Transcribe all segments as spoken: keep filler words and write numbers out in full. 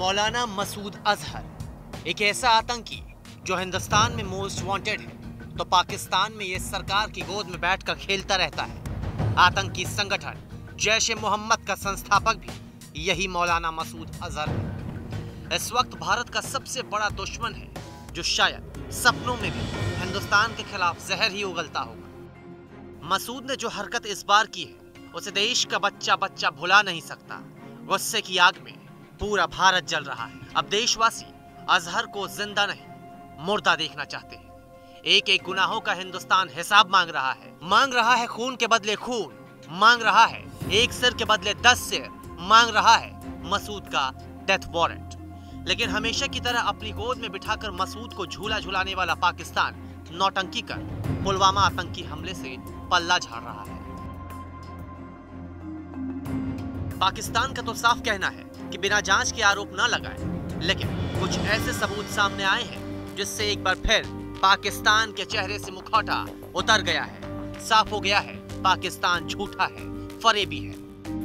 मौलाना मसूद अजहर एक ऐसा आतंकी जो हिंदुस्तान में मोस्ट वांटेड है, तो पाकिस्तान में ये सरकार की गोद में बैठकर खेलता रहता है। आतंकी संगठन जैश ए मोहम्मद का संस्थापक भी यही मौलाना मसूद अजहर है। इस वक्त भारत का सबसे बड़ा दुश्मन है, जो शायद सपनों में भी हिंदुस्तान के खिलाफ जहर ही उगलता होगा। मसूद ने जो हरकत इस बार की है, उसे देश का बच्चा बच्चा भुला नहीं सकता। गुस्से की आग में पूरा भारत जल रहा है। अब देशवासी अजहर को जिंदा नहीं, मुर्दा देखना चाहते हैं। एक एक गुनाहों का हिंदुस्तान हिसाब मांग रहा है। मांग रहा है खून के बदले खून, मांग रहा है एक सिर के बदले दस सिर, मांग रहा है मसूद का डेथ वारंट। लेकिन हमेशा की तरह अपनी गोद में बिठाकर मसूद को झूला झुलाने वाला पाकिस्तान नौटंकी कर पुलवामा आतंकी हमले से पल्ला झाड़ रहा है। पाकिस्तान का तो साफ कहना है कि बिना जांच के आरोप न लगाए, लेकिन कुछ ऐसे सबूत सामने आए हैं जिससे एक बार फिर पाकिस्तान के चेहरे से मुखौटा उतर गया है। साफ हो गया है पाकिस्तान झूठा है, फरेबी है।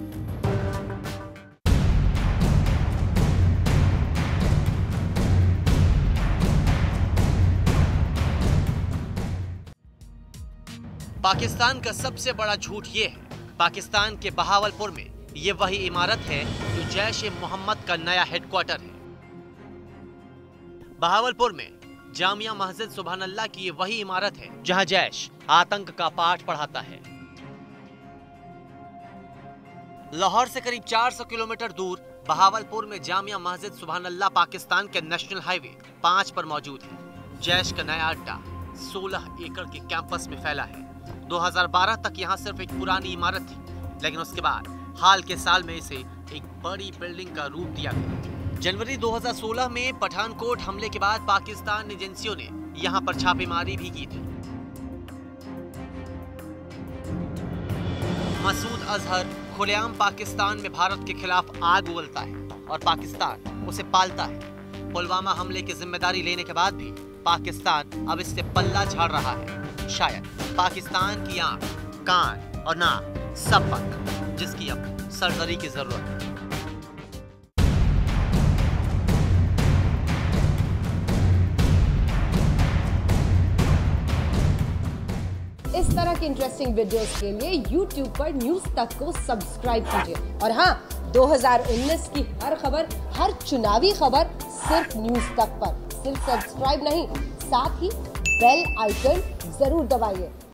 पाकिस्तान का सबसे बड़ा झूठ ये है, पाकिस्तान के बहावलपुर में ये वही इमारत है जो जैश ए मोहम्मद का नया हेडक्वार्टर है। बहावलपुर में जामिया मस्जिद सुभान अल्लाह की ये वही इमारत है जहां जैश आतंक का पाठ पढ़ाता है। लाहौर से करीब चार सौ किलोमीटर दूर बहावलपुर में जामिया मस्जिद सुभान अल्लाह पाकिस्तान के नेशनल हाईवे पांच पर मौजूद है। जैश का नया अड्डा सोलह एकड़ के कैंपस में फैला है। दो हज़ार बारह तक यहाँ सिर्फ एक पुरानी इमारत थी, लेकिन उसके बाद हाल के साल में इसे एक बड़ी बिल्डिंग का रूप दिया गया। जनवरी दो हज़ार सोलह में पठानकोट हमले के बाद पाकिस्तान एजेंसियों ने यहां पर छापेमारी भी की थी। मसूद अजहर खुलेआम पाकिस्तान में भारत के खिलाफ आग उगलता है और पाकिस्तान उसे पालता है। पुलवामा हमले की जिम्मेदारी लेने के बाद भी पाकिस्तान अब इससे पल्ला झाड़ रहा है। शायद पाकिस्तान की आंख, कान और नाक सब बंद, जिसकी अब सर्जरी की जरूरत है। इस तरह के इंटरेस्टिंग वीडियोस के लिए यूट्यूब पर न्यूज तक को सब्सक्राइब कीजिए। और हाँ, दो हज़ार उन्नीस की हर खबर, हर चुनावी खबर सिर्फ न्यूज तक पर। सिर्फ सब्सक्राइब नहीं, साथ ही बेल आइकन जरूर दबाइए।